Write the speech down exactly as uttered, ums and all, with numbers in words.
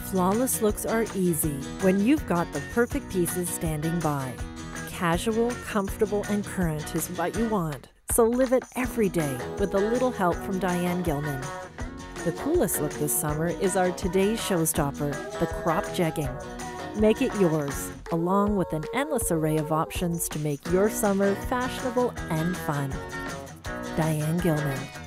Flawless looks are easy when you've got the perfect pieces standing by. Casual, comfortable, and current is what you want, so live it every day with a little help from Diane Gilman. The coolest look this summer is our today's showstopper, the crop jegging. Make it yours, along with an endless array of options to make your summer fashionable and fun. Diane Gilman.